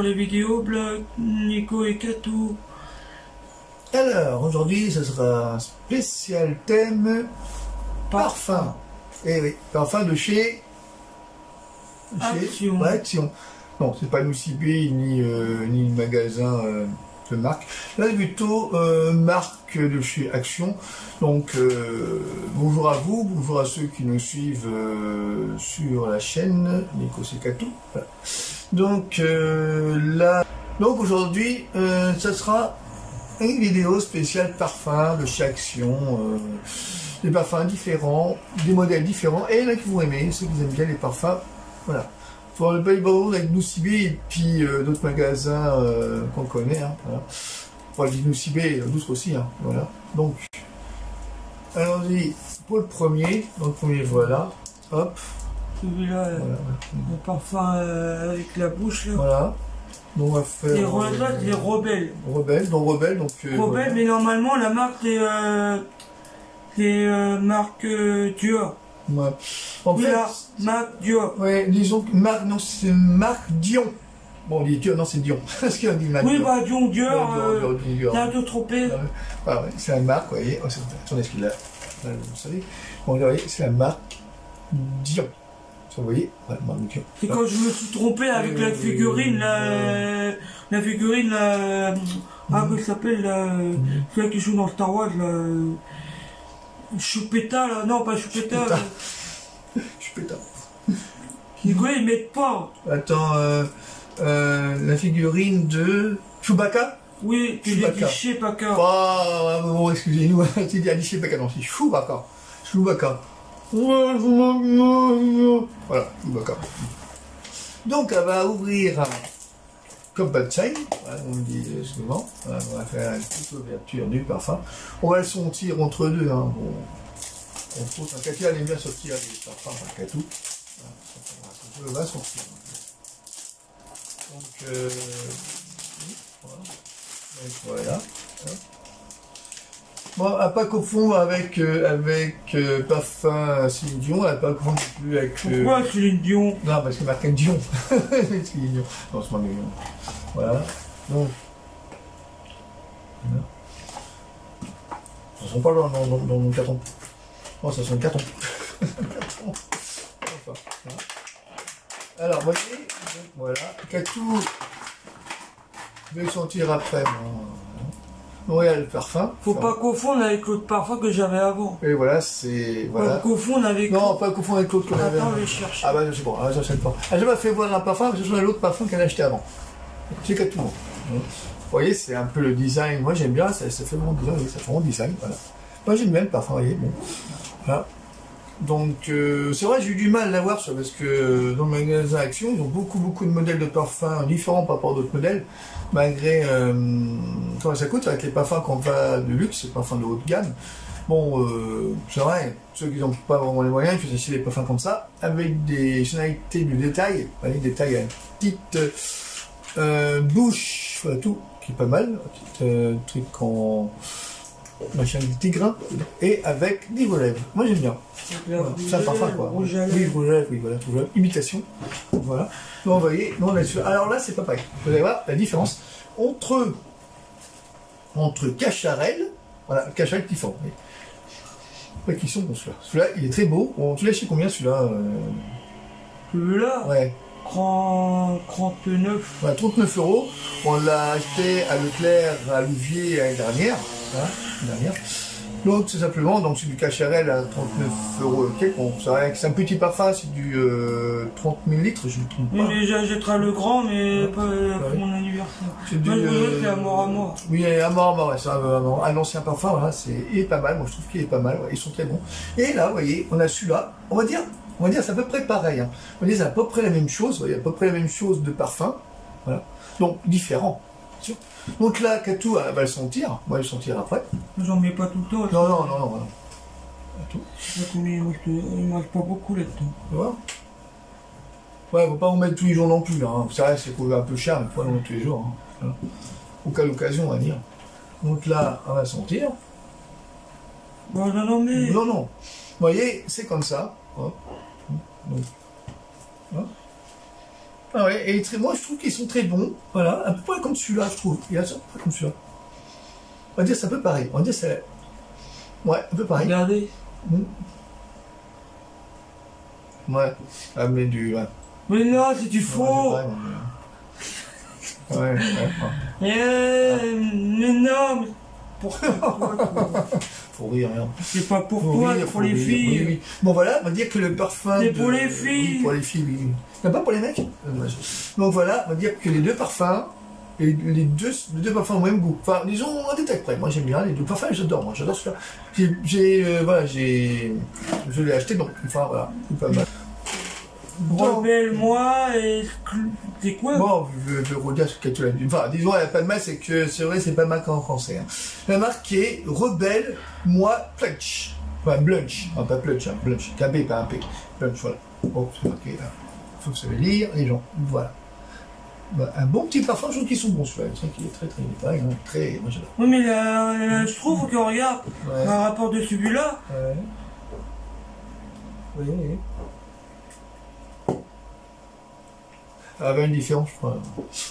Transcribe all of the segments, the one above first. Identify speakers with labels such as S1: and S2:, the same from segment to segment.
S1: sur les vidéos, Black, Nico et Katou.
S2: Alors, aujourd'hui, ce sera un spécial thème parfum. Eh oui, parfum de chez
S1: Action.
S2: Action. Non, c'est pas Noussibé ni le magasin de marque. Là, c'est plutôt marque de chez Action. Donc, bonjour à vous, bonjour à ceux qui nous suivent sur la chaîne Nico et Katou. Voilà. Donc, là, donc aujourd'hui, ça sera une vidéo spéciale parfum de chez Action. Des parfums différents, des modèles différents, et il y en a qui vont aimer, ceux qui aiment bien les parfums, voilà. Pour le Bayball avec Noussibé et puis d'autres magasins qu'on connaît, hein, voilà. Pour le Noussibé, d'autres aussi, hein, voilà. Donc, allons-y pour le premier, voilà, hop.
S1: Celui-là,
S2: voilà.
S1: le parfum avec la bouche, là.
S2: Voilà. Donc on va faire...
S1: Les rebelles.
S2: Rebelles, donc...
S1: Rebelles, mais normalement, la marque, c'est marque Dior.
S2: Ouais. En
S1: oui,
S2: fait,
S1: là, marque Dior.
S2: Ouais, disons que marque, non, c'est marque Dion. Bon, on dit Dior, non, c'est Dion. Parce qu'on dit marque
S1: oui,
S2: Dior.
S1: bah, Dior,
S2: Dior.
S1: t'as un peu trompé.
S2: Ah ouais, c'est la marque, vous voyez. Oh, attendez, ce qu'il a. Là, vous savez. Bon, vous voyez, c'est la marque Dion. Vous voyez, ouais, marque Dion.
S1: C'est quand je me suis trompé avec la figurine, la figurine, comment ça s'appelle, celle qui joue dans Star Wars, Choupetta, là, non, pas Choupetta.
S2: Choupetta.
S1: Nicolas, ils mettent pas.
S2: Attends, la figurine de Chewbacca.
S1: Oui, tu l'as dit Chewbacca.
S2: Ah, bon, excusez-nous, tu dis Ali Chewbacca, non, c'est Chewbacca. Chewbacca. Voilà, Chewbacca. Donc, elle va ouvrir comme bad sign, voilà, on le dit souvent. Voilà, on va faire une petite ouverture du parfum. On va le sentir entre deux. Hein. Bon, on trouve un Katia, elle aime bien sortir les parfums par Katou. Voilà, on va sortir. Donc, voilà. Bon, à pas confondre avec parfum Céline Dion, à pas confondre plus avec...
S1: Pourquoi Céline Dion?
S2: Non, parce que marque Dion. Céline Dion. Non, c'est pas Dion. Voilà. Donc. Voilà. Ça sent pas dans le carton. Non, ça sent le carton. Enfin, voilà. Alors, vous voyez, voilà. Katou, je vais le sentir après. Donc, il y a le parfum.
S1: Faut pas confondre avec l'autre parfum que j'avais avant.
S2: Et voilà, c'est... Voilà.
S1: Pas confondre avec...
S2: Non, pas confondre avec l'autre qu'on avait avant.
S1: Attends, je vais chercher.
S2: Ah bah, c'est bon, j'achète pas. Elle m'a fait voir un parfum, mais ce sont l'autre parfum qu'elle a acheté avant. C'est Katou. Vous voyez, c'est un peu le design. Moi, j'aime bien, ça fait bon design, ça fait bon design, voilà. Moi, j'aime bien le parfum, vous voyez, bon. Voilà. Donc, c'est vrai, j'ai eu du mal à l'avoir, parce que dans le magasin Action, ils ont beaucoup de modèles de parfums différents par rapport à d'autres modèles, malgré comment ça coûte avec les parfums qu'on va de luxe, les parfums de haute gamme. Bon, c'est vrai, ceux qui n'ont pas vraiment les moyens, ils font aussi des parfums comme ça, avec des sonorités du détail, vous voyez, détail à une petite bouche, voilà tout, qui est pas mal, un petit truc en... machin du tigre, et avec des relèves. Moi j'aime bien. Voilà. C'est un parfum quoi. Oui, rouge à lèvres, oui, voilà, tout imitation. Voilà. Donc vous voyez, nous on a celui-là. Alors là, c'est pas pareil. Vous allez voir la différence entre Cacharel, voilà, Cacharel qui font. Après qui sont pour celui-là. Celui-là, il est très beau. Bon, tu l'as acheté combien celui-là
S1: Celui-là
S2: Ouais.
S1: 39.
S2: Ouais, 39 €. On l'a acheté à Leclerc, à Louviers l'année dernière. Hein, dernière. Donc c'est simplement, donc c'est du Cacharel à 39 € et quelques. Bon, c'est un petit parfum, c'est du 30 ml, je ne me trompe pas.
S1: Oui, j'achèterai le grand, mais pas pour mon anniversaire.
S2: C'est
S1: Moi, c'est à mort.
S2: Oui, à mort, ouais, c'est un ancien parfum, voilà, il est pas mal, moi je trouve qu'il est pas mal, ouais, ils sont très bons. Et là, vous voyez, on a celui-là, on va dire c'est à peu près pareil. Hein. On va dire c'est à peu près la même chose, vous voyez, à peu près la même chose de parfum, voilà. Donc différent. Donc là, Katou elle va le sentir, moi je vais le sentir après.
S1: J'en mets pas tout le temps.
S2: Non. Tout.
S1: Il ne mange pas beaucoup là-dedans.
S2: Tu vois? Ouais, faut pas en mettre tous les jours non plus, hein. C'est vrai, c'est un peu cher, mais faut pas en mettre tous les jours. Hein. Au cas d'occasion, on va dire. Donc là, on va sentir.
S1: Bon, mais...
S2: Non. Vous voyez, c'est comme ça. Hop. Donc, hop. Ah ouais, et moi je trouve qu'ils sont très bons. Voilà, à peu près comme celui-là, je trouve. Il y a ça, comme celui-là. On va dire c'est un peu pareil. On va dire c'est. Ouais, un peu pareil.
S1: Regardez.
S2: Ouais. Ah, mais du. Ouais.
S1: Mais non, c'est du faux.
S2: Ouais.
S1: Mais non, mais pourquoi
S2: Faut rire, hein.
S1: C'est pas pour toi, c'est pour les filles.
S2: Oui. Bon voilà, on va dire que le parfum.
S1: C'est pour les filles.
S2: Oui, pour les filles, oui. Non, pas pour les mecs. Donc voilà, on va dire que les deux parfums, les deux parfums au même goût. Enfin, disons en détail près. Moi j'aime bien les deux parfums, j'adore. Moi j'adore celui-là. Voilà, je l'ai acheté donc. Enfin voilà, c'est pas mal.
S1: Rebelle-moi et c'est quoi?
S2: Bon, je vais redire ce que tu l'as dit. Enfin, disons, elle n'a pas de mal, c'est que c'est vrai, c'est pas marqué en français. Hein. La marque est Rebelle, moi, Plunch. Enfin, Blunch. Enfin, pas Plunch, hein, Blunch. Qu'un B, pas un P. Blunch, voilà. Bon, c'est marqué là. Faut que vous savez lire, les gens. Voilà. Bah, un bon petit parfum, je trouve qu'ils sont bons, celui-là. C'est vrai qu'il est très, très, pareil, hein, très, moi j'adore.
S1: Oui, mais je trouve que regarde, par rapport de celui-là.
S2: Ouais. Oui. Ah, ben, une différence, je crois.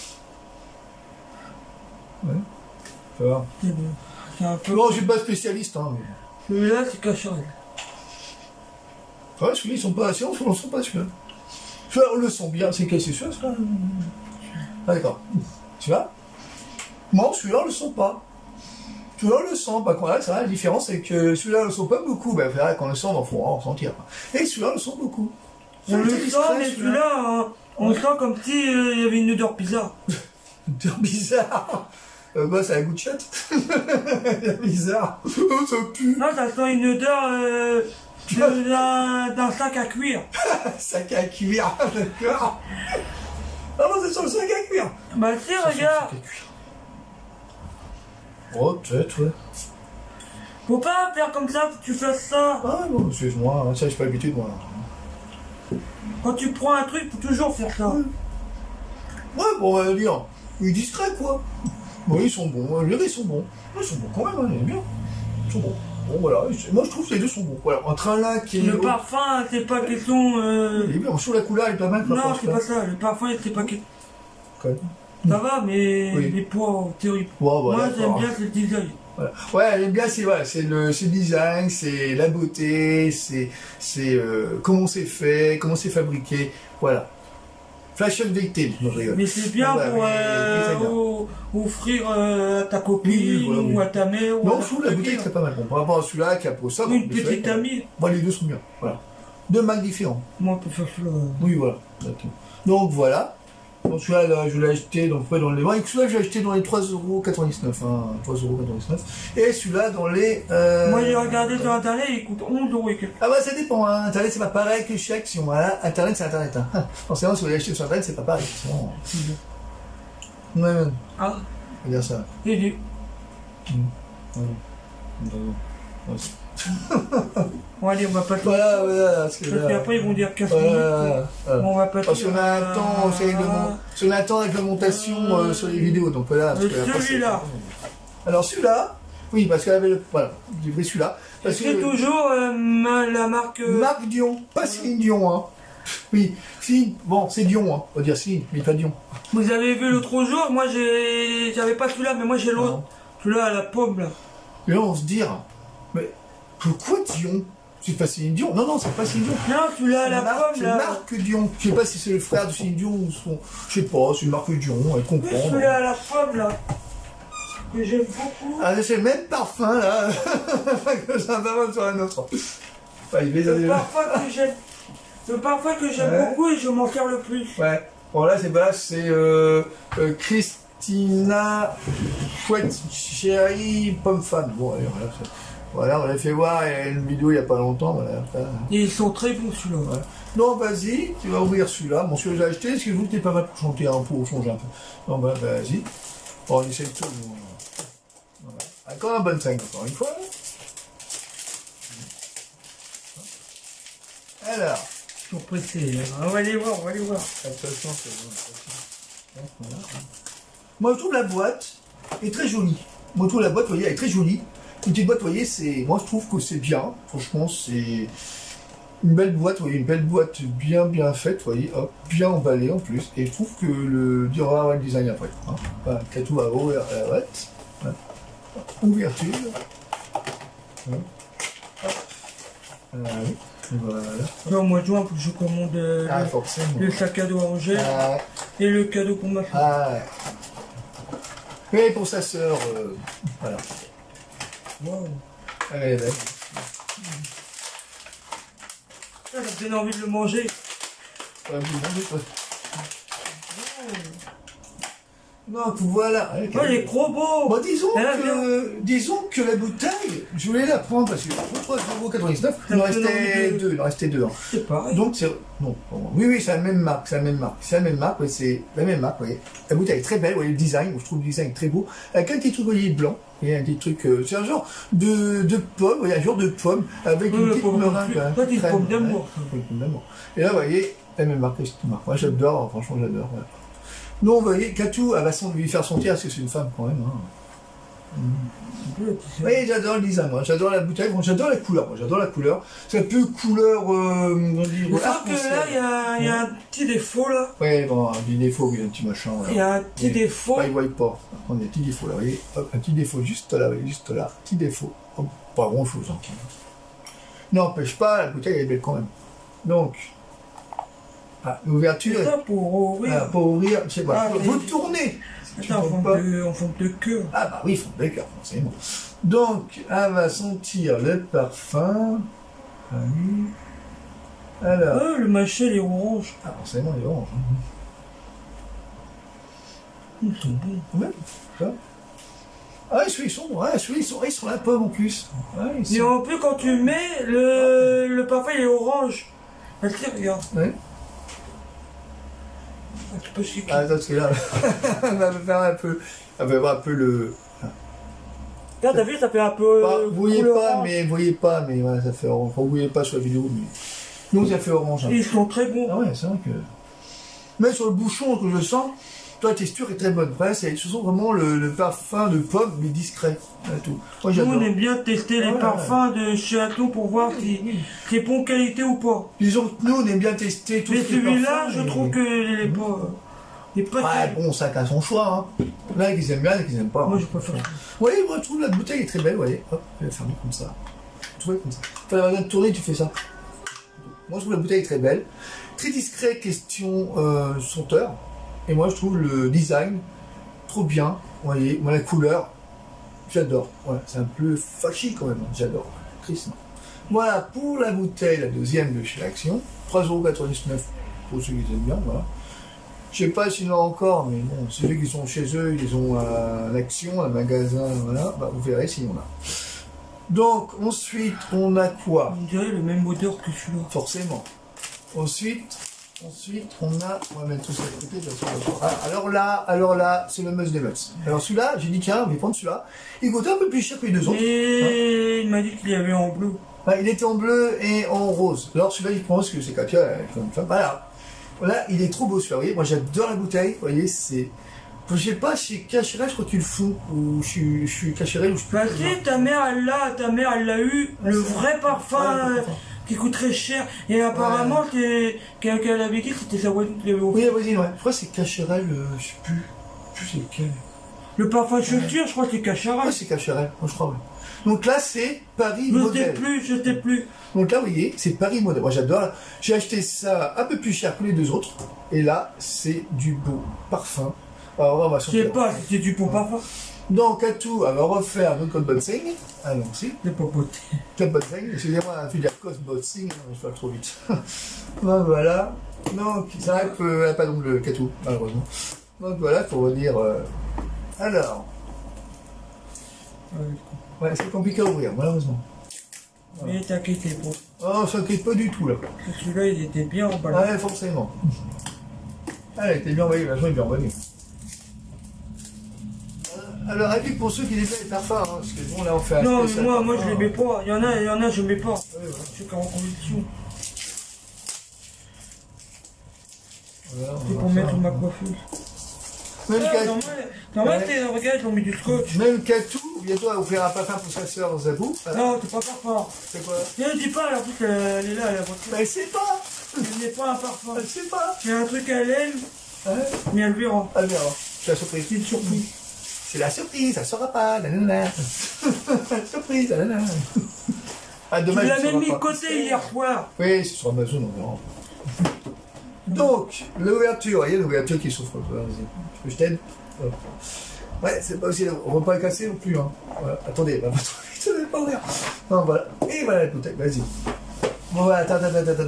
S2: Ouais. Ça va.
S1: C'est un peu.
S2: Non, je suis pas spécialiste, hein, mais.
S1: Celui-là, c'est cachorel.
S2: Ouais, celui-là, ils sont pas. Si on ne sent pas celui-là. Celui-là, on le sent bien. C'est quel, c'est celui-là, Ah, d'accord. Tu vois? Non, celui-là, on le sent pas. Celui-là, on le sent. Par contre, là, c'est vrai, la différence, c'est que celui-là, on le sent pas beaucoup. Ben, c'est vrai qu'on le sent, il faut en ressentir. Et celui-là, on le sent beaucoup.
S1: On le sent, mais celui-là, on sent comme si il y avait une odeur bizarre.
S2: Une odeur bizarre. Bah, ça a un goût de chatte. Bizarre. Oh, ça pue.
S1: Non, ça sent une odeur d'un sac à cuire.
S2: Sac à cuire, d'accord. Ah non, c'est sur le sac à cuire.
S1: Bah si, regarde.
S2: Oh, peut-être, ouais.
S1: Faut pas faire comme ça, faut que tu fasses ça.
S2: Ah non, excuse-moi, ça, je suis pas habitué de moi.
S1: Quand tu prends un truc, faut toujours faire ça.
S2: Ouais, bon, on va dire, il est discret, quoi. Oui, ils sont bons, ils sont bons. Ils sont bons quand même, hein, ils sont bien. Ils sont bons. Bon, voilà, moi je trouve que les deux sont bons. Voilà, entre un là qui est.
S1: Le parfum, c'est pas question.
S2: Il est bien, sur la couleur, il est pas mal.
S1: Non, c'est pas ça, le parfum, c'est pas question. Ça va, mais les poids, terribles.
S2: Ouais,
S1: moi, j'aime bien ce design.
S2: Voilà. Ouais, j'aime bien, c'est le design, c'est la beauté, c'est comment c'est fait, comment c'est fabriqué. Voilà. Fashion victim, non, je rigole.
S1: Mais c'est bien pour offrir à ta copine ou à ta mère.
S2: Non, je trouve la bouteille est très pas mal. Bon, par rapport à celui-là qui a pour ça.
S1: Une petite amie.
S2: Bon, les deux sont bien. Voilà. Deux marques différents.
S1: Moi, on peut faire celui-là.
S2: Oui, voilà. Donc voilà. Donc celui-là, je l'ai acheté dans les. Ouais, celui-là, je l'ai acheté dans les 3,99 €. Hein, 3,99 €. Et celui-là dans les.
S1: Moi, j'ai regardé sur Internet, il coûte 11 € et quelques.
S2: Ah bah ça dépend, hein. Internet c'est pas pareil que chez Action. Voilà. Internet c'est Internet. Hein. Forcément, si vous l'avez acheté sur Internet, c'est pas pareil. Ouais, ouais.
S1: Ah.
S2: On va dire ça.
S1: Et du. Bon, allez, on va pas tout.
S2: Voilà.
S1: Parce qu'après, ils vont dire casse on va pas tout.
S2: Parce qu'on a un temps, on a un temps de réglementation sur les vidéos, donc voilà.
S1: Celui-là.
S2: Alors celui-là, oui, parce qu'elle avait voilà, j'ai pris celui-là.
S1: C'est toujours la marque.
S2: Marque Dion, pas Céline Dion, hein. Oui, Céline, bon, c'est Dion, hein. On va dire Céline, mais pas Dion.
S1: Vous avez vu l'autre jour, moi j'avais pas celui-là, mais moi j'ai l'autre. Celui-là à la pomme, là.
S2: Et là, on se dit, mais pourquoi Dion? C'est pas Céline Dion. Non, c'est pas Céline Dion.
S1: Non, celui-là à la pomme, là.
S2: C'est Marc Dion. Je sais pas si c'est le frère de Céline Dion ou son. Je sais pas, c'est Marc Dion, elle comprend.
S1: Celui-là à la pomme, là. Que j'aime beaucoup.
S2: Ah, c'est le même parfum, là. Que j'ai un parfum sur un autre. Enfin,
S1: le parfum que j'aime beaucoup et je m'en sers le plus.
S2: Ouais. Bon, là, c'est Christina Chouette Chérie Pomme Fan. Bon, allez, voilà, on l'a fait voir une vidéo il n'y a pas longtemps. Voilà.
S1: Et ils sont très bons, celui-là.
S2: Ouais. Non, vas-y, tu vas ouvrir celui-là. Bon, celui-là, j'ai acheté, parce que je vous dis pas mal pour chanter un peu, changer un peu. Non, bah, vas-y. Bon, on essaie de tout. Voilà. Encore un bon 5, encore une fois. Alors.
S1: Toujours pressé. On va aller voir,
S2: Attention, c'est bon. Voilà. Moi, je trouve la boîte est très jolie. Moi, je trouve la boîte, vous voyez, elle est très jolie. Une petite boîte, vous voyez, moi, je trouve que c'est bien. Franchement, c'est Une belle boîte, vous voyez, une belle boîte bien faite, vous voyez, hop, bien emballée en plus. Et je trouve que le durera le design après. Hein. Voilà, Katou va ouvrir la boîte. Hein. Ouverture. Hein. Voilà. Voilà.
S1: Là, au mois de juin, faut que je commande le sac à dos à Angèle et le cadeau pour ma fille.
S2: Mais pour sa sœur, voilà.
S1: Wow.
S2: Elle est belle.
S1: Ça me donne envie de le manger.
S2: Ouais, vous mangez, toi. Donc voilà.
S1: Oh, il est trop beau.
S2: Bon, disons que la bouteille, je voulais la prendre parce que pour 3,99 €, il en restait deux. Hein.
S1: C'est pareil.
S2: Donc c'est... Non, oui, c'est la même marque, c'est la même marque, ouais, c'est la même marque, vous voyez. La bouteille est très belle, vous voyez le design, je trouve le design très beau, avec un petit truc, vous voyez, blanc, et un petit truc, c'est un genre de pomme, vous voyez, un genre de pomme, avec une petite meringue.
S1: Pas une pomme d'amour.
S2: Et là, vous voyez, la même marque, moi j'adore, franchement j'adore, voilà. Non, vous voyez, Katou, elle va lui faire sentir, parce que c'est une femme quand même. Hein. Oui, j'adore le design, moi. J'adore la bouteille, bon, j'adore la couleur. C'est un peu couleur.
S1: Sauf que là, il y a un petit défaut là.
S2: Oui, bon, un petit défaut, il y a un petit machin.
S1: Il y a un petit défaut.
S2: Il ne voit pas. On a un petit défaut là, vous voyez. Hop, un petit défaut juste là, Petit défaut. Hop, pas grand chose. Hein. N'empêche pas, la bouteille elle est belle quand même. Donc. L'ouverture.
S1: C'est ça pour ouvrir.
S2: Pour ouvrir, je sais pas. Vous tournez.
S1: Attends, en forme de cœur.
S2: Ah bah oui, forme de cœur, forcément. Donc, elle va sentir le parfum. Alors.
S1: Le machin, il est orange.
S2: Ah, forcément, il est orange.
S1: Ils sont bons.
S2: Ouais, ça. Ah, ils sont la pomme en plus. Ouais,
S1: et en plus, quand tu mets, le parfum, il est orange. Regarde.
S2: Ouais. Attends, parce que là, elle va faire un peu. Elle va avoir un peu le.
S1: Regarde, t'as vu, ça fait un peu.
S2: Vous voyez pas, mais voilà, ça fait orange. Vous voyez pas sur la vidéo, mais. Donc ça fait orange. Hein.
S1: Ils sont très bons.
S2: Ah ouais, c'est vrai que. Mais sur le bouchon que je sens, la texture est très bonne. Après, ce sont vraiment le parfum de pomme, mais discret. Tout. Moi,
S1: nous, on aime bien tester les parfums de chez Atom pour voir si c'est bon qualité ou pas.
S2: Disons que nous, on aime bien tester tous les parfums.
S1: Mais celui-là, je trouve que il est pas.
S2: Ouais, bon, ça a son choix. Hein. Là, qu'ils aiment bien et qu'ils aiment pas.
S1: Moi, je préfère.
S2: Vous voyez, moi, je trouve la bouteille est très belle. Vous voyez, hop, je vais faire comme ça. Tu vois, comme ça. Enfin, la manière de tourner, tu fais ça. Moi, je trouve la bouteille très belle. Très discret, question senteur. Et moi, je trouve le design trop bien. Vous voyez, moi, la couleur, j'adore. Voilà, c'est un peu fashy quand même. J'adore. Tristement. Voilà, pour la bouteille, la deuxième de chez Action. 3,99 € pour ceux qui aiment bien. Voilà. Je sais pas s'il y en a encore, mais bon, c'est ceux qui sont chez eux, ils ont l'Action, un magasin, voilà. Bah, vous verrez s'il y en a. Donc, ensuite, on a quoi?
S1: On dirait le même odeur que celui-là.
S2: Forcément. Ensuite, on va mettre tout ça de côté. Alors là, c'est le must des musts. Alors celui-là, j'ai dit tiens, je vais prendre celui-là. Il coûtait un peu plus cher que les deux autres.
S1: Et il m'a dit qu'il y avait en bleu.
S2: Il était en bleu et en rose. Alors celui-là, je pense que c'est Katia, voilà. Voilà, il est trop beau celui-là. Vous voyez, moi j'adore la bouteille. Vous voyez, c'est. Je sais pas, chez Cacheret, je crois qu'ils le font. Ou je suis Cacheret ou je peux.
S1: Bah si, ta mère elle l'a eu, le vrai parfum. Qui coûte très cher, et apparemment, quelqu'un avait dit que c'était sa voisine qui l'avait offert.
S2: Oui, la voisine, ouais. Je crois que c'est Cacheret, je sais plus c'est lequel.
S1: Le parfum Chulture, je crois que c'est Cacheret.
S2: Ouais, c'est Cacheret, moi je crois, ouais. Donc là, c'est Paris Modèle.
S1: Je sais plus.
S2: Donc là, vous voyez, c'est Paris Modèle. Moi, j'adore. J'ai acheté ça un peu plus cher que les deux autres. Et là, c'est du beau parfum. Alors, on va
S1: je sais pas si c'est du bon parfum.
S2: Donc, à tout, on va refaire notre code boxing. Allons-y.
S1: C'est pas beauté.
S2: Code boxing. Excusez-moi, on a fait dire code boxing. Je vais faire trop vite. Donc, voilà. Donc, ça n'a pas donc le Katou, malheureusement. Donc, voilà, pour redire. Alors. Ouais, c'est compliqué à ouvrir, malheureusement.
S1: Voilà. Mais t'inquiète pas.
S2: Oh, ça t'inquiète pas du tout, là.
S1: Celui-là, il était bien emballé.
S2: Ouais, forcément. Ah, il était bien emballé, vachement bien emballé. Alors, et puis pour ceux qui les les parfums, hein, parce que bon, là, on fait un
S1: non,
S2: spécial.
S1: moi, je les mets pas. Il y en a, je mets pas. Ouais, voilà. Je suis en conviction.
S2: Voilà,
S1: c'est pour mettre ma coiffure.
S2: Même Katou.
S1: Normal, regarde, ils ont mis du scotch.
S2: Même Katou, bientôt, elle va offrir un parfum pour sa soeur Zabou.
S1: Non, c'est pas parfum.
S2: C'est quoi?
S1: Ne dis pas, en plus, elle est là, elle a voiture.
S2: Mais elle sait pas.
S1: Elle n'est pas un parfum.
S2: Elle sait pas.
S1: C'est un truc à l'aile, mais elle verra.
S2: Ah bien, c'est la surprise.
S1: C'est une surprise.
S2: C'est la surprise, ça saura pas. Nanana. Surprise, nanana. Ah,
S1: Tu
S2: dommage.
S1: l'as même mis de côté hier soir.
S2: Oui, c'est sur Amazon, on verra. Donc, l'ouverture, il y a l'ouverture qui souffre. Vas-y, je t'aide. Ouais, c'est pas aussi. On va pas le casser non plus. Hein. Voilà. Attendez, va ça va pas ouvrir. Non, voilà. Et voilà la bouteille, vas-y. Bon, voilà, attends.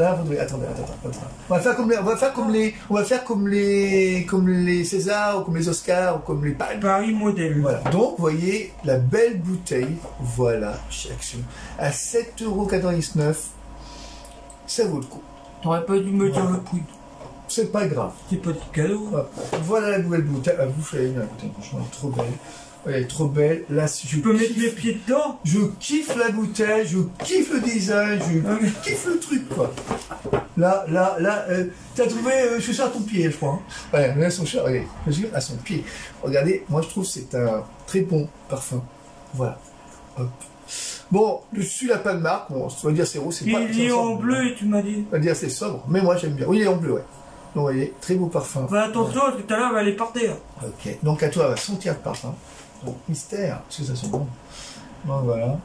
S2: On va faire comme les Césars, ou comme les Oscars, ou comme les Palmes.
S1: Paris modèle.
S2: Voilà. Donc, vous voyez, la belle bouteille, voilà, chez Action, à 7,99 €. Ça vaut le coup.
S1: T'aurais pas dû me dire le prix.
S2: C'est pas grave.
S1: C'est pas de cadeau.
S2: Voilà la nouvelle bouteille. Ah, vous faites la bouteille, franchement, elle est trop belle. Elle est trop belle. Là, si je
S1: peux mettre mes pieds dedans.
S2: Je kiffe la bouteille, je kiffe le design, je kiffe le truc, quoi. Là, t'as trouvé chaussure à ton pied, je crois. Hein. Ouais, là, chaussure à son pied. Regardez, moi, je trouve que c'est un très bon parfum. Voilà. Hop. Bon, dessus, la pas de marque. Bon, on va dire c'est rose, c'est pas.
S1: Il est en bleu, tu m'as dit.
S2: On va dire c'est sobre, mais moi, j'aime bien. Oui, il est en bleu, ouais. Donc, vous voyez, très beau parfum.
S1: Fais attention, parce que tout à l'heure, elle va aller par terre.
S2: Ok. Donc, à toi, elle va sentir le parfum. Donc, mystère, parce que ça sent bon. Donc, voilà.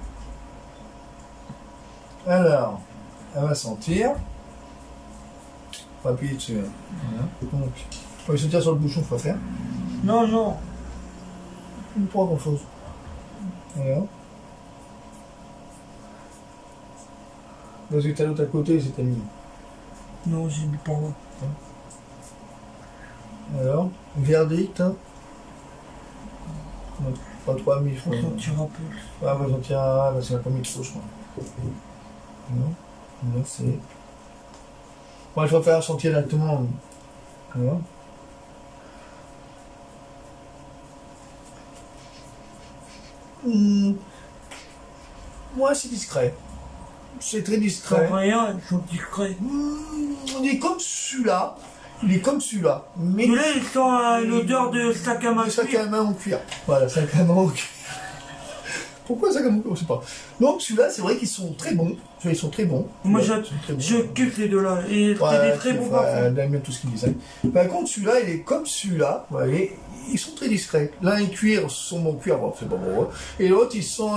S2: Alors, elle va sentir. On va appuyer dessus. Voilà. Donc, on va sentir sur le bouchon, il faut faire.
S1: Non.
S2: Pas grand chose. Voilà. Parce que t'as l'autre à côté, c'était mis.
S1: Non, j'ai mis pas moi.
S2: Alors, verdict. Hein. Non, pas 3000, je crois.
S1: On sentir un peu.
S2: Ah, on va sentir. Ah, bah, c'est la première trop, je crois. Non, là, c'est. Moi, je préfère sentir directement. Alors. Moi, c'est discret. C'est très discret.
S1: Sans rien, ils sont discrets.
S2: Il est comme celui-là. Il est comme celui-là. Mais
S1: celui-là, il sent une odeur de sac à main.
S2: De sac à main en cuir. Voilà, sac à main en cuir. Pourquoi sac à main en cuir? Je sais pas. Donc, celui-là, c'est vrai qu'ils sont très bons. Ils sont très bons.
S1: Moi, je kiffe les deux-là. Et c'est des très bons parfums.
S2: J'aime bien tout ce qu'ils disent. Par contre, celui-là, il est comme celui-là. Vous voyez, ils sont très discrets. L'un est cuir, sont mon cuir, bon, c'est pas bon. Et l'autre, ils sont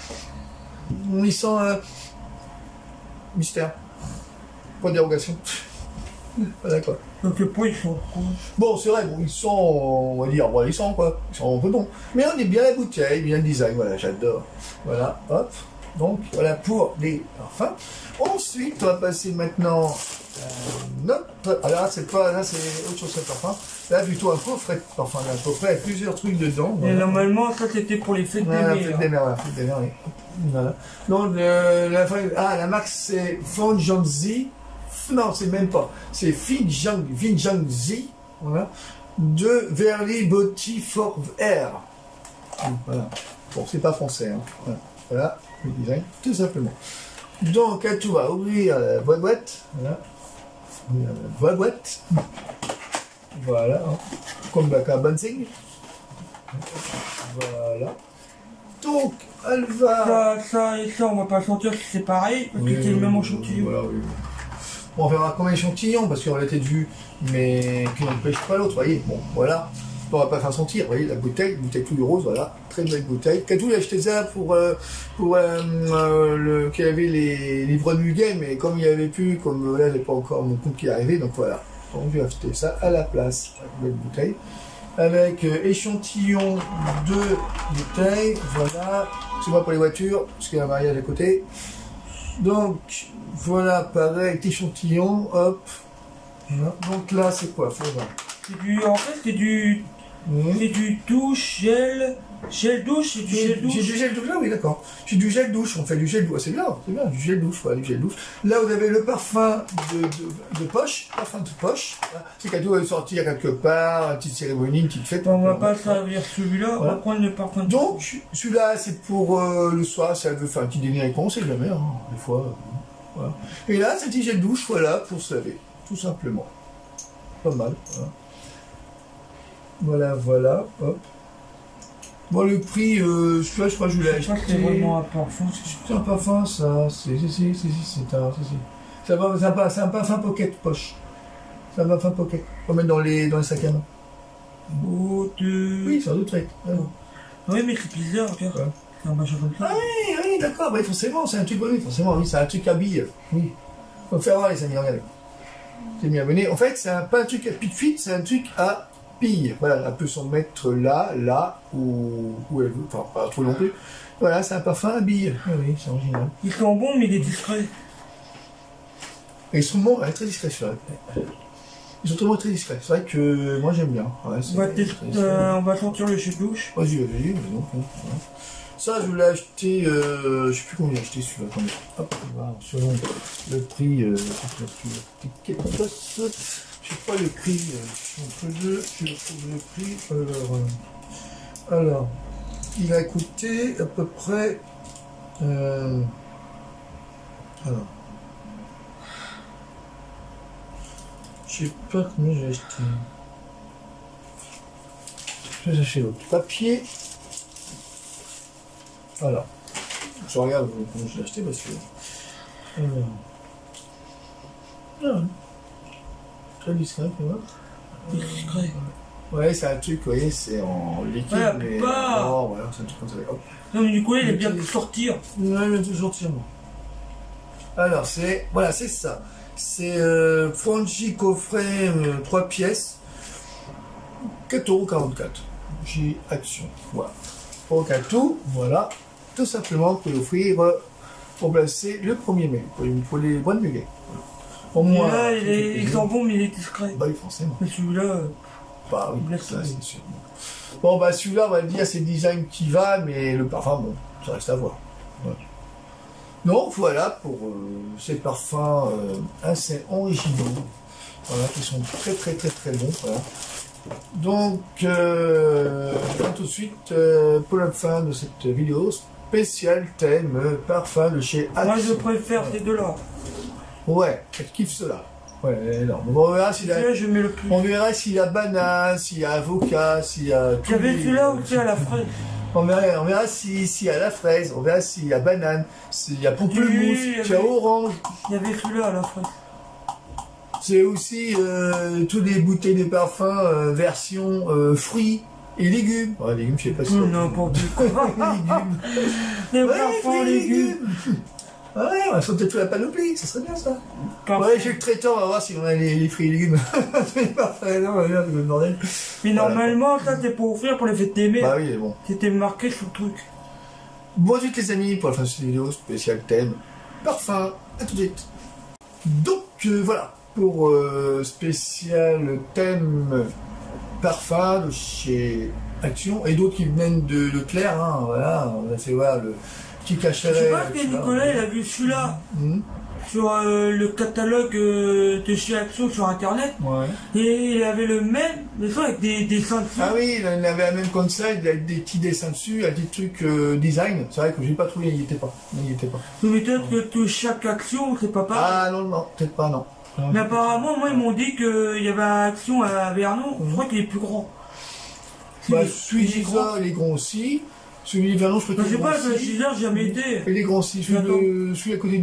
S2: mystère. Pas de dérogation. D'accord.
S1: Donc le pot, ils sont cool.
S2: Bon, c'est vrai, bon, ils sont, on va dire, ils sont quoi. Ils sont un peu bons. Mais on est bien la bouteille, bien le design, voilà, j'adore. Voilà, hop. Donc, voilà pour les parfums. Ensuite, on va passer maintenant notre. Alors là, c'est pas, là, c'est autre chose que le parfum. Là, plutôt un coffret de parfum. Un coffret avec plusieurs trucs dedans.
S1: Voilà. Et normalement, ça, c'était pour les fêtes des mères.
S2: Fêtes des mères, voilà, fêtes des mères, oui. Voilà. Donc, la marque, c'est Fanjanzi. Non, c'est même pas. C'est Finjanzi, voilà, de Verly Body for Air. Voilà. Bon, c'est pas français, hein. Voilà, le design, tout simplement. Donc, tu vas ouvrir la boîte, voilà. Ouvrir la boîte. Voilà, hein. Comme la Bansing. Voilà. Donc, elle va.
S1: Ça, on va pas sentir si c'est pareil, parce que c'est le même échantillon.
S2: Voilà, oui. Bon, on verra combien d'échantillons, parce qu'on était de vue, mais qui n'empêche pas l'autre, voyez. Bon, voilà. On va pas faire sentir, vous voyez, la bouteille tout rose, voilà. Très belle bouteille. Katou, il a acheté ça pour qu'il avait les livres du game, mais comme il n'y avait plus, comme là, j'ai pas encore mon compte qui est arrivé, donc voilà. Donc, je vais acheter ça à la place. Une belle bouteille. Avec échantillon de bouteille, voilà. C'est moi pour les voitures, parce qu'il y a un mariage à côté. Donc, voilà, pareil, échantillon, hop. Voilà. Donc là, c'est quoi? Faut voir.
S1: En fait, c'est du douche, gel douche, c'est du gel douche.
S2: J'ai du gel douche, là, oui, d'accord. J'ai du gel douche, on fait du gel douche. C'est bien, du gel douche, voilà, du gel douche. Là, vous avez le parfum de poche, C'est cadeau est sorti quelque part, une petite cérémonie, une petite fête.
S1: On va pas servir celui-là, voilà. On va prendre le parfum de
S2: donc, celui-là, c'est pour le soir, ça veut faire un petit dîner avec on sait jamais, hein, des fois. Voilà. Et là, c'est un petit gel douche, voilà, pour se laver, tout simplement. Pas mal, voilà. Voilà, voilà, hop. Bon, le prix, celui-là, je crois que je l'ai acheté.
S1: C'est vraiment un parfum.
S2: C'est un parfum, ça. C'est un parfum pocket poche. C'est un parfum pocket. Faut mettre dans les sacs à main. Oui, c'est un autre fait.
S1: Oui, mais c'est bizarre, regarde.
S2: Ouais.
S1: C'est un machin comme ça.
S2: Ah oui, d'accord, bah, forcément, c'est un truc, oui, forcément, oui, c'est un truc à billes. Oui. Faut faire voir les amis, regardez. C'est bien abonné. En fait, c'est pas un truc à pit-fit, c'est un truc à pille. Voilà, elle peut s'en mettre là, où elle veut. Enfin, pas trop non plus. Voilà, c'est un parfum à billes. Oui, c'est original.
S1: Il sent bon, mais il est discret.
S2: Et ils sont bons, ouais, très discrets, c'est vrai. Ils sont vraiment très discrets. C'est vrai que moi j'aime bien. Ouais,
S1: on va sortir le chez-douche.
S2: Vas-y, donc. Ça, je l'ai acheté, je sais plus combien j'ai acheté celui-là. Attendez. Hop, voilà, selon le prix, je sais pas le prix, entre deux, je retrouve le prix. Alors, il a coûté à peu près, alors, je sais pas combien j'ai acheté. Je vais acheter l'autre papier. Voilà. Je regarde comment je l'ai acheté parce que. Très discret, tu vois.
S1: Discret.
S2: Ouais, c'est un truc, vous voyez, c'est en liquide,
S1: ouais,
S2: mais.
S1: Non,
S2: voilà, c'est un truc comme ça. Hop.
S1: Non, mais du coup, il est bien pu sortir.
S2: Ouais, il vient de sortir, moi. Alors, c'est. Voilà, c'est ça. C'est Franchi coffret 3 pièces. 4,44 €. J'ai Action. Voilà. Pour qu'à tout, voilà. Tout simplement pour offrir pour placer le 1er mai, pour les boîtes de muguet. Au moins.
S1: Là, il sent bon, mais il est discret.
S2: Bah oui, forcément.
S1: Mais celui-là.
S2: Bah oui, ça c'est sûr. Bon, bah celui-là, on va dire, c'est le design qui va, mais le parfum, bon, ça reste à voir. Voilà. Donc voilà pour ces parfums assez originaux. Voilà, qui sont très bons. Voilà. Donc, tout de suite, pour la fin de cette vidéo, spécial thème parfum de chez Action.
S1: Moi, je préfère ces deux-là.
S2: Ouais, je kiffe cela. Ouais, non. On verra s'il a.
S1: Je mets le plus.
S2: On verra s'il y a banane, s'il y a avocat, s'il y a.
S1: J'avais celui-là ou c'est à la fraise.
S2: On verra s'il y a la fraise, on verra s'il y a banane, s'il y a pamplemousse, s'il y a orange.
S1: Il y avait celui-là à la fraise.
S2: C'est aussi toutes les bouteilles de parfum version fruits et légumes. Ouais, légumes, je sais pas si.
S1: N'importe quoi.
S2: Légumes.
S1: Les parfums légumes.
S2: Ouais, on va sauter toute la panoplie, ça serait bien ça.
S1: Parfum.
S2: Ouais, chez le traiteur, on va voir si on a les fruits et légumes. C'est parfait, non, regarde, le bordel.
S1: Mais normalement, ça c'est pour offrir pour les fêtes des mères.
S2: Bah oui, bon.
S1: C'était marqué sur le truc.
S2: Bon, ensuite les amis, pour la fin de cette vidéo, spécial thème parfum, à tout de suite. Donc, voilà. Pour spécial thème parfum de chez Action et d'autres qui viennent de Leclerc, hein, voilà, on a fait voir le petit cachet.
S1: Je sais pas que Nicolas il a vu celui-là sur le catalogue de chez Action sur internet.
S2: Ouais.
S1: Et il avait le même, mais ça avec des dessins dessus.
S2: Ah oui, il avait un même comme ça, il avait des petits dessins dessus, avec des trucs design. C'est vrai que j'ai pas trouvé, il n'y était pas.
S1: Mais peut-être que chaque action, c'est pas pareil.
S2: Ah non, peut-être pas, non.
S1: Mais apparemment, moi, ils m'ont dit qu'il y avait une action à Vernon, je crois qu'il est plus grand.
S2: Bah, celui d'Isa, il est grand aussi. Celui de Vernon, je crois qu'il est grand aussi.
S1: Je sais pas, celui-là, j'ai jamais été.
S2: Il est grand aussi. Celui à côté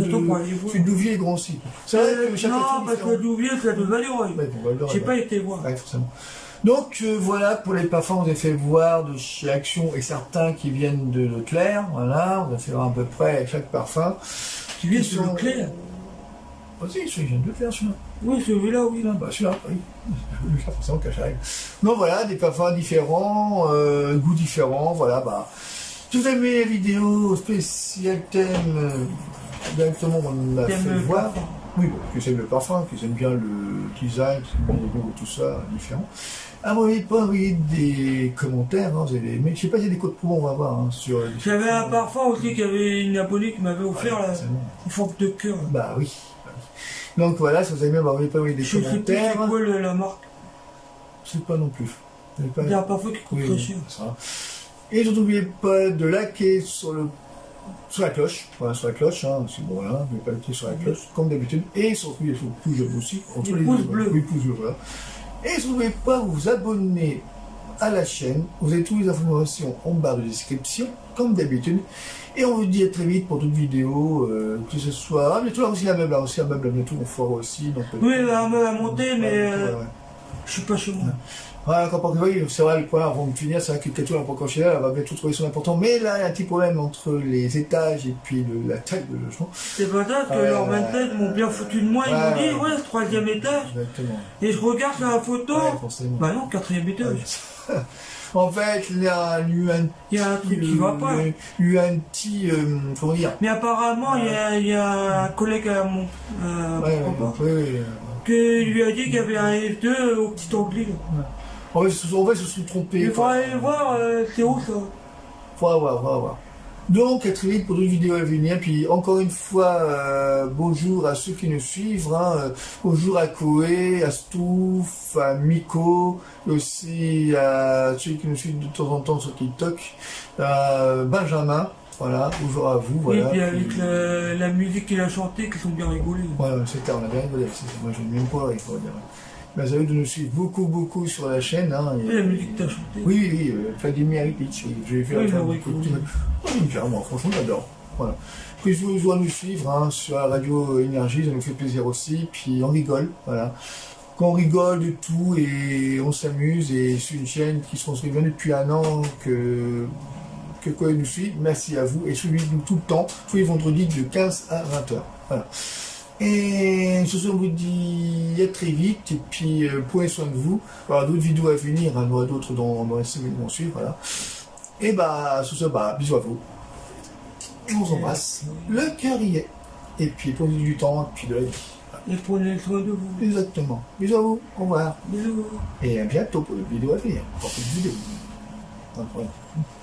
S2: de Douvier est grand aussi. C'est vrai que chaque action.
S1: Non, parce que Douvier, c'est de Valéroy. J'ai pas été voir.
S2: Ouais, forcément. Donc voilà pour les parfums, on a fait voir de chez Action et certains qui viennent de Leclerc. Voilà, on a fait voir à peu près chaque parfum.
S1: Qui viennent de Leclerc?
S2: Ah si, celui vient de Leclerc, celui-là.
S1: Oui, celui-là, oui.
S2: Bah celui-là, oui. Celui-là, forcément, cache-règle. Donc voilà, des parfums différents, goûts différents, voilà, bah. Si vous aimez la vidéo spéciale thème, directement, on a fait voir. Oui, bon, qui aiment le parfum, qui aiment bien le design, qui aiment bien les goûts et tout ça, différent. N'oubliez pas d'envoyer des commentaires, hein, vous avez aimé. Je sais pas, il y a des codes promo, on va voir. Hein, sur.
S1: J'avais un parfum aussi qu'il y avait une abonnée qui m'avait offert, là, en forme de cœur.
S2: Bah oui. Donc voilà, si vous avez aimé, n'oubliez pas d'envoyer des commentaires.
S1: C'est quoi la marque?
S2: Je sais pas non plus.
S1: Il y a un parfum qui coûte très cher.
S2: Et surtout, n'oubliez pas de liker sur la cloche. Voilà, sur la cloche, hein, c'est bon, là, n'oubliez pas de cliquer sur la cloche, comme d'habitude. Et surtout, il faut pouce aussi.
S1: Les pouces bleus.
S2: Oui, pouces bleus, voilà. Et si vous ne pouvez pas vous abonner à la chaîne, vous avez toutes les informations en barre de description, comme d'habitude. Et on vous dit à très vite pour d'autres vidéos, que ce soit... Ah, bientôt là aussi un meuble, bientôt on fera aussi. Donc,
S1: oui, un meuble à monter, mais je suis pas chez moi.
S2: Voilà, oui, c'est vrai, le point avant de finir, c'est vrai que Katou n'a pas encore chez elle va bientôt trouver son important. Mais là, il y a un petit problème entre les étages et puis la taille de logement.
S1: C'est pas ça, que leurs 27 m'ont bien foutu de moi, ils m'ont dit, ouais, le 3e étage.
S2: Exactement.
S1: Et je regarde sur la photo, bah non, 4e étage.
S2: En fait, il y a eu un
S1: truc qui va pas.
S2: Il y a eu un petit, comment dire.
S1: Mais apparemment, il y a un collègue à mon qui lui a dit qu'il y avait un F2 au petit anglais.
S2: En fait, ils se sont trompés.
S1: Il faudra aller voir, c'est où ça?
S2: Faudra voir. Donc, à très vite pour d'autres vidéos à venir. Puis, encore une fois, bonjour à ceux qui nous suivent. Bonjour à Koé, à Stouff, à Miko, aussi à ceux qui nous suivent de temps en temps sur TikTok. Benjamin, voilà, bonjour à vous. Voilà.
S1: Et puis avec la musique qu'il a chantée, qui sont bien rigolés.
S2: Ouais, c'est clair, on a bien rigolé. Moi, je n'aime même pas, il faut dire. Ben, ça veut de nous suivre beaucoup sur la chaîne.
S1: Et la musique que tu as chantée.
S2: Oui, Vladimir Ilic, j'ai fait clairement, franchement, j'adore. Voilà. Puis vous pouvez nous suivre sur la radio Énergie, ça nous fait plaisir aussi. Puis on rigole, voilà. Quand on rigole de tout et on s'amuse, et c'est une chaîne qui se construit bien depuis un an que quoi nous suit. Merci à vous et suivez-nous tout le temps, tous les vendredis de 15 à 20h. Voilà. Et ce soir, on vous dit à très vite, et puis prenez soin de vous. Il y aura d'autres vidéos à venir, il y en aura d'autres dans les semaines qui vont suivre, voilà. Et ce soir, bisous à vous. Et on s'embrasse. Le cœur y est. Et puis prenez du temps, et puis de la vie.
S1: Et prenez soin de vous.
S2: Exactement. Bisous à vous, au revoir.
S1: Bisous.
S2: Et à bientôt pour une vidéo à venir. Pour une vidéo.